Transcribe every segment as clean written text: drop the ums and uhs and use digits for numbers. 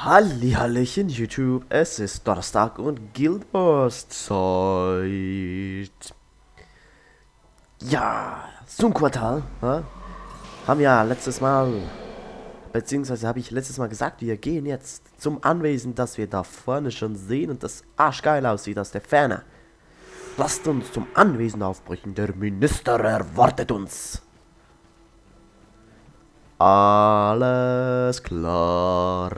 Hallihallöchen YouTube, es ist Donnerstag und Guild Wars Zeit. Ja, zum Quartal, haben ja letztes Mal, beziehungsweise habe ich letztes Mal gesagt, wir gehen jetzt zum Anwesen, das wir da vorne schon sehen und das arschgeil aussieht aus der Ferne. Lasst uns zum Anwesen aufbrechen, der Minister erwartet uns. Alles klar.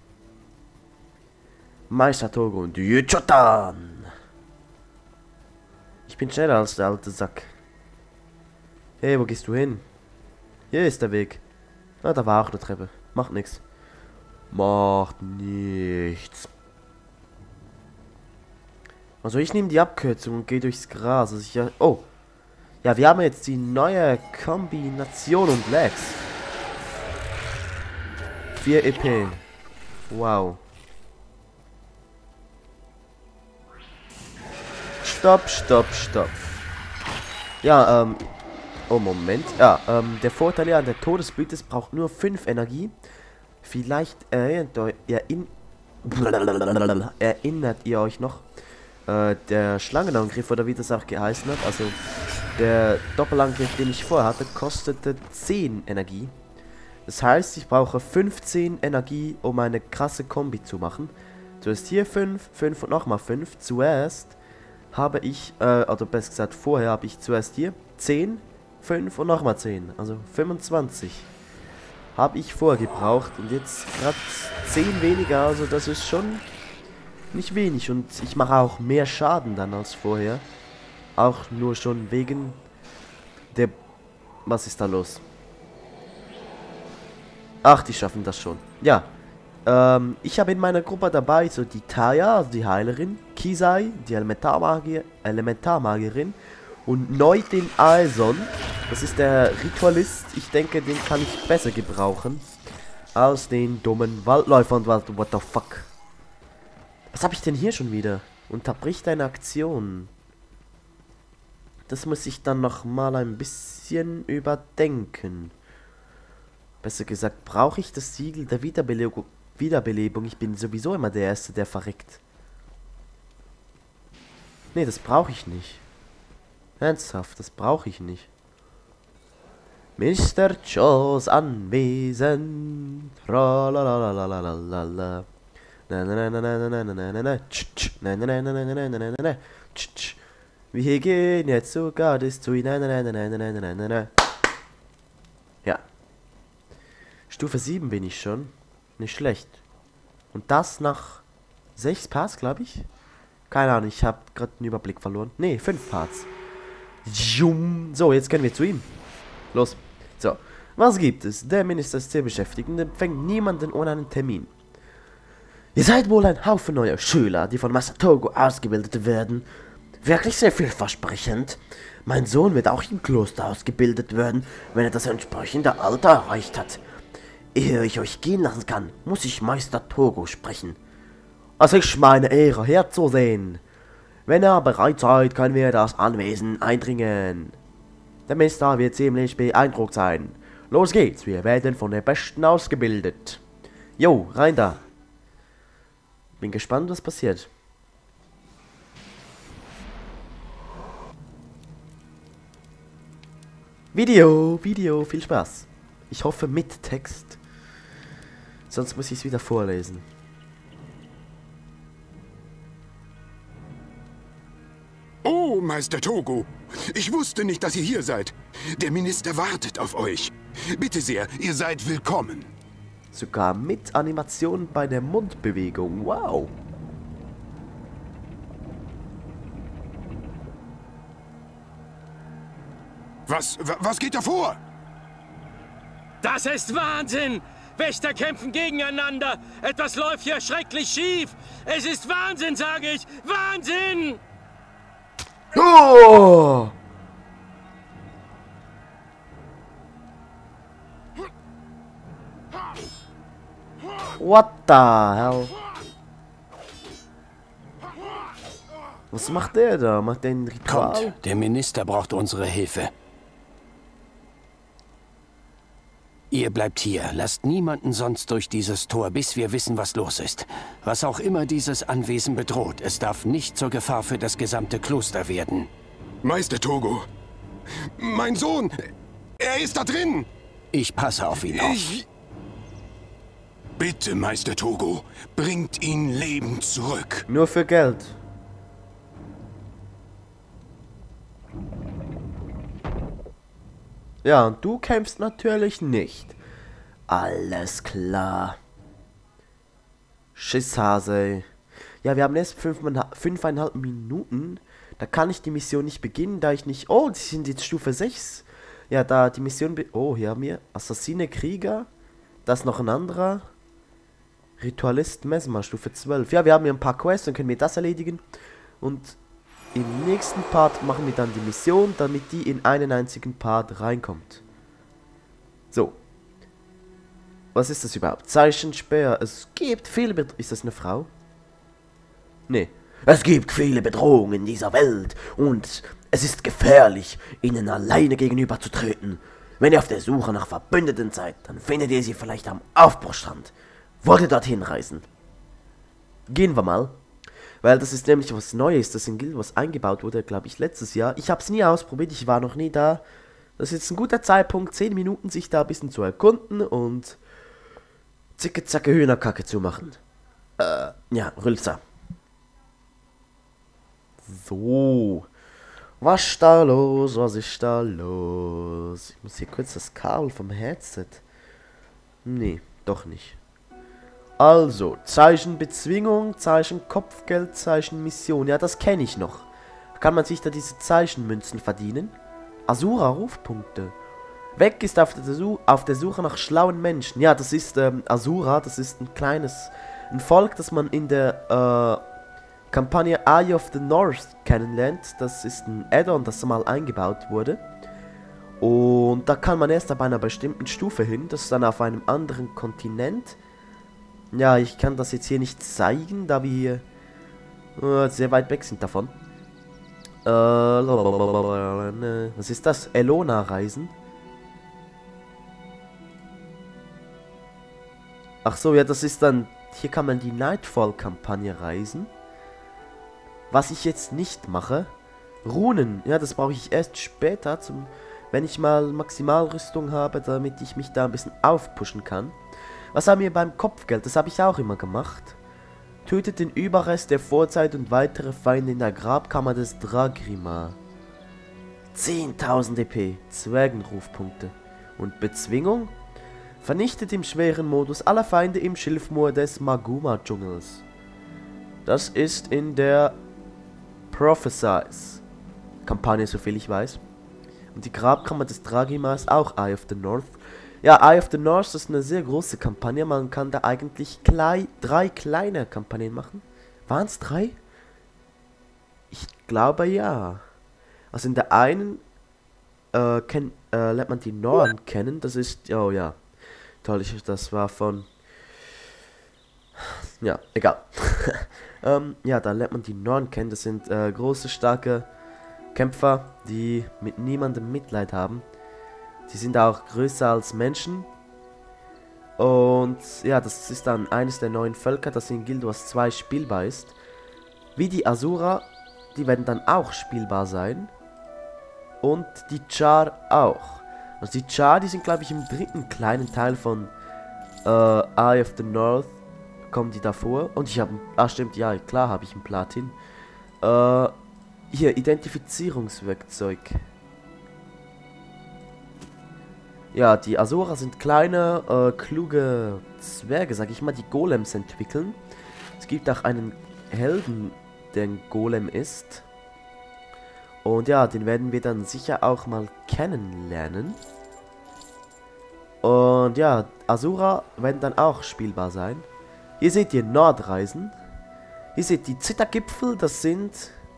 Meister Togo und Yuchotan. Ich bin schneller als der alte Sack. Hey, wo gehst du hin? Hier ist der Weg. Ah, da war auch eine Treppe. Macht nichts. Macht nichts. Also ich nehme die Abkürzung und gehe durchs Gras. Also ich, oh. Ja, wir haben jetzt die neue Kombination und Legs. 4 EP. Wow. Stopp, stopp, stopp. Ja, oh, Moment. Ja, der Vorteil ja an der Todesblüte braucht nur 5 Energie. Vielleicht erinnert ihr euch noch, der Schlangenangriff, oder wie das auch geheißen hat, also der Doppelangriff, den ich vorher hatte, kostete 10 Energie. Das heißt, ich brauche 15 Energie, um eine krasse Kombi zu machen. Zuerst hier 5, 5 und nochmal 5. Zuerst habe ich, oder besser gesagt, vorher habe ich zuerst hier 10, 5 und nochmal 10. Also 25 habe ich vorgebraucht und jetzt gerade 10 weniger, also das ist schon nicht wenig. Und ich mache auch mehr Schaden dann als vorher. Auch nur schon wegen der... Was ist da los? Ach, die schaffen das schon. Ja. Ich habe in meiner Gruppe dabei so die Taya, also die Heilerin, Kisai, die Elementarmagierin und neu den Aeson. Das ist der Ritualist. Ich denke, den kann ich besser gebrauchen als den dummen Waldläufer und what the fuck. Was habe ich denn hier schon wieder? Unterbricht eine Aktion. Das muss ich dann noch mal ein bisschen überdenken. Besser gesagt, brauche ich das Siegel der Wiederbelebung? Ich bin sowieso immer der Erste, der verreckt. Nee, das brauche ich nicht. Ernsthaft, das brauche ich nicht. Mr. Joes Anwesen. Tralalalalala. Wir gehen jetzt sogar das zu. Ja. Stufe 7 bin ich schon. Nicht schlecht. Und das nach 6 Parts, glaube ich. Keine Ahnung, ich habe gerade den Überblick verloren. Ne, 5 Parts. So, jetzt können wir zu ihm. Los. So. Was gibt es? Der Minister ist sehr beschäftigt und empfängt niemanden ohne einen Termin. Ihr seid wohl ein Haufen neuer Schüler, die von Meister Togo ausgebildet werden. Wirklich sehr vielversprechend. Mein Sohn wird auch im Kloster ausgebildet werden, wenn er das entsprechende Alter erreicht hat. Ehe ich euch gehen lassen kann, muss ich Meister Togo sprechen. Es ist meine Ehre, herzusehen. Wenn ihr bereit seid, können wir das Anwesen eindringen. Der Minister wird ziemlich beeindruckt sein. Los geht's, wir werden von den Besten ausgebildet. Jo, rein da. Bin gespannt, was passiert. Video, viel Spaß. Ich hoffe mit Text. Sonst muss ich es wieder vorlesen. Oh, Meister Togo. Ich wusste nicht, dass ihr hier seid. Der Minister wartet auf euch. Bitte sehr, ihr seid willkommen. Sogar mit Animation bei der Mundbewegung. Wow. Was geht da vor? Das ist Wahnsinn! Wächter kämpfen gegeneinander! Etwas läuft hier schrecklich schief! Es ist Wahnsinn, sage ich! Wahnsinn! Oh! What the hell? Was macht der da? Macht der ein Ritual? Kommt, der Minister braucht unsere Hilfe. Ihr bleibt hier. Lasst niemanden sonst durch dieses Tor, bis wir wissen, was los ist. Was auch immer dieses Anwesen bedroht, es darf nicht zur Gefahr für das gesamte Kloster werden. Meister Togo, mein Sohn, er ist da drin. Ich passe auf ihn auf. Bitte, Meister Togo, bringt ihn lebend zurück. Nur für Geld. Ja, und du kämpfst natürlich nicht. Alles klar. Schisshase. Ja, wir haben erst 5,5 Minuten. Da kann ich die Mission nicht beginnen, da ich nicht... Oh, die sind jetzt Stufe 6. Ja, da die Mission... Oh, hier haben wir Assassine, Krieger. Das ist noch ein anderer. Ritualist, Mesmer, Stufe 12. Ja, wir haben hier ein paar Quests, dann können wir das erledigen. Und im nächsten Part machen wir dann die Mission, damit die in einen einzigen Part reinkommt. So. Was ist das überhaupt? Zeichensperr. Es gibt viele Bedrohungen. Ist das eine Frau? Nee. Es gibt viele Bedrohungen in dieser Welt und es ist gefährlich, ihnen alleine gegenüberzutreten. Wenn ihr auf der Suche nach Verbündeten seid, dann findet ihr sie vielleicht am Aufbruchstrand. Wollt ihr dorthin reisen? Gehen wir mal. Weil das ist nämlich was Neues, das in Guild Wars eingebaut wurde, glaube ich, letztes Jahr. Ich habe es nie ausprobiert, ich war noch nie da. Das ist jetzt ein guter Zeitpunkt, 10 Minuten sich da ein bisschen zu erkunden und zicke zacke Hühnerkacke zu machen. Ja, Rülpser. So. Was ist da los? Was ist da los? Ich muss hier kurz das Kabel vom Headset. Nee, doch nicht. Also, Zeichen Bezwingung, Zeichen Kopfgeld, Zeichen Mission. Ja, das kenne ich noch. Kann man sich da diese Zeichenmünzen verdienen? Asura Rufpunkte. Weg ist auf der Suche nach schlauen Menschen. Ja, das ist Asura, das ist ein Volk, das man in der Kampagne Eye of the North kennenlernt. Das ist ein Add-on, das mal eingebaut wurde. Und da kann man erst ab einer bestimmten Stufe hin. Das ist dann auf einem anderen Kontinent. Ja, ich kann das jetzt hier nicht zeigen, da wir hier sehr weit weg sind davon. Was ist das? Elona-Reisen? Ach so, ja, das ist dann... Hier kann man die Nightfall-Kampagne reisen. Was ich jetzt nicht mache. Runen, ja, das brauche ich erst später, wenn ich mal Maximalrüstung habe, damit ich mich da ein bisschen aufpushen kann. Was haben wir beim Kopfgeld? Das habe ich auch immer gemacht. Tötet den Überrest der Vorzeit und weitere Feinde in der Grabkammer des Dragrima. 10.000 EP, Zwergenrufpunkte. Und Bezwingung? Vernichtet im schweren Modus alle Feinde im Schilfmoor des Maguma-Dschungels. Das ist in der Prophesize-Kampagne, soviel ich weiß. Und die Grabkammer des Dragrima ist auch Eye of the North. Ja, Eye of the North ist eine sehr große Kampagne. Man kann da eigentlich 3 kleine Kampagnen machen. Waren es 3? Ich glaube ja. Also in der einen lernt man die Norn kennen. Das ist... Oh ja. Toll, das war von... Ja, egal. Ja, da lernt man die Norn kennen. Das sind große, starke Kämpfer, die mit niemandem Mitleid haben. Die sind auch größer als Menschen. Und ja, das ist dann eines der neuen Völker, das in Guild Wars 2 spielbar ist. Wie die Asura, die werden dann auch spielbar sein. Und die Char auch. Also die Char, die sind glaube ich im 3. kleinen Teil von Eye of the North. Kommen die davor. Und ich habe... Ah stimmt, ja klar habe ich ein Platin. Hier, Identifizierungswerkzeug. Ja, die Asura sind kleine, kluge Zwerge, sag ich mal, die Golems entwickeln. Es gibt auch einen Helden, der ein Golem ist. Und ja, den werden wir dann sicher auch mal kennenlernen. Und ja, Asura werden dann auch spielbar sein. Hier seht ihr Nordreisen. Hier seht ihr die Zittergipfel, das sind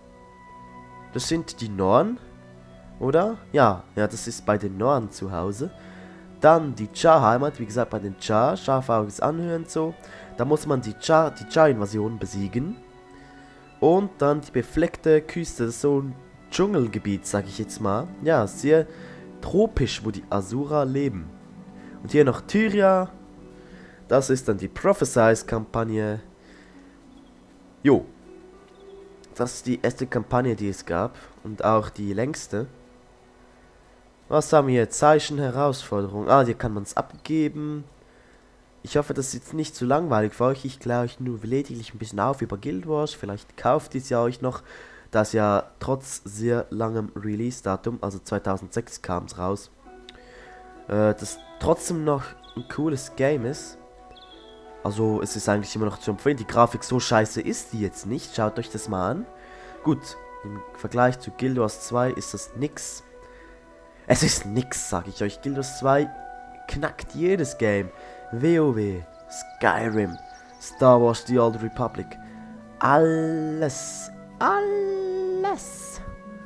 die Norn. Oder? Ja, das ist bei den Norn zu Hause. Dann die Char-Heimat, wie gesagt, bei den Char. Scharfauges Anhören so. Da muss man die Char-Invasion besiegen. Und dann die befleckte Küste, das ist so ein Dschungelgebiet, sag ich jetzt mal. Ja, sehr tropisch, wo die Asura leben. Und hier noch Tyria. Das ist dann die Prophesize-Kampagne. Jo. Das ist die erste Kampagne, die es gab. Und auch die längste. Was haben wir jetzt? Zeichen, Herausforderung. Ah, hier kann man es abgeben. Ich hoffe, das ist jetzt nicht zu langweilig für euch. Ich kläre euch nur lediglich ein bisschen auf über Guild Wars. Vielleicht kauft ihr es ja euch noch. Das ja trotz sehr langem Release-Datum, also 2006 kam es raus, das trotzdem noch ein cooles Game ist. Also es ist eigentlich immer noch zu empfehlen. Die Grafik so scheiße ist die jetzt nicht. Schaut euch das mal an. Gut, im Vergleich zu Guild Wars 2 ist das nix. Es ist nix, sag ich euch. Guild Wars 2 knackt jedes Game. WoW, Skyrim, Star Wars The Old Republic. Alles. Alles.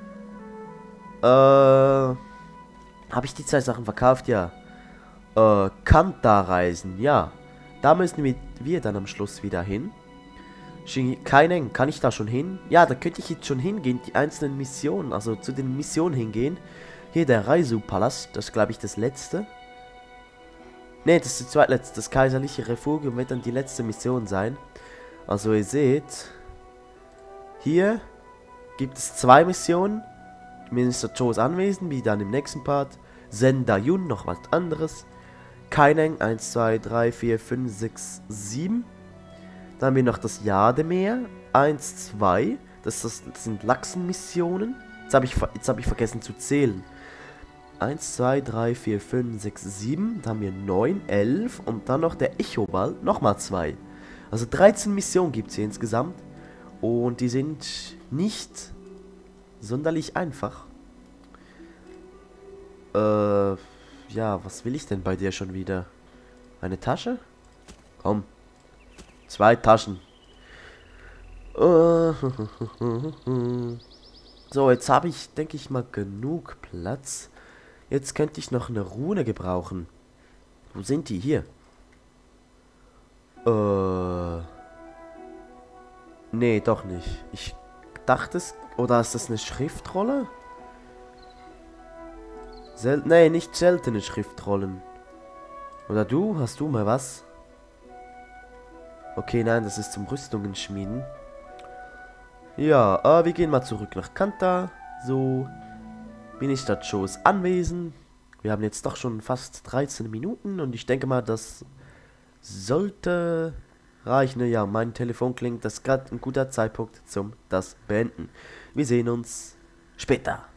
Habe ich die 2 Sachen verkauft? Ja. Kanta-Reisen, ja. Da müssen wir dann am Schluss wieder hin. Kaineng, kann ich da schon hin? Ja, da könnte ich jetzt schon hingehen, die einzelnen Missionen, also zu den Missionen hingehen. Hier der Reisu-Palast, das ist glaube ich das letzte. Ne, das ist die zweitletzte, das kaiserliche Refugium wird dann die letzte Mission sein. Also ihr seht, hier gibt es 2 Missionen. Minister Cho's Anwesen, wie dann im nächsten Part. Sendayun, noch was anderes. Kaineng, 1, 2, 3, 4, 5, 6, 7. Dann haben wir noch das Jademeer, 1, 2. Das sind Lachsen-Missionen. Jetzt hab ich vergessen zu zählen. 1, 2, 3, 4, 5, 6, 7. Dann haben wir 9, 11. Und dann noch der Echowald, nochmal 2. Also 13 Missionen gibt es hier insgesamt. Und die sind nicht sonderlich einfach. Ja, was will ich denn bei dir schon wieder? Eine Tasche? Komm. 2 Taschen. So, jetzt habe ich, denke ich mal, genug Platz. Jetzt könnte ich noch eine Rune gebrauchen. Wo sind die? Hier. Nee, doch nicht. Ich dachte es... Oder ist das eine Schriftrolle? Nee, nicht seltene Schriftrollen. Oder du? Hast du mal was? Okay, nein, das ist zum Rüstungen schmieden. Ja, wir gehen mal zurück nach Kanta. So. Minister Cho's Anwesen. Wir haben jetzt doch schon fast 13 Minuten. Und ich denke mal, das sollte... reichen. Ja, mein Telefon klingt, das ist gerade ein guter Zeitpunkt zum das beenden. Wir sehen uns später.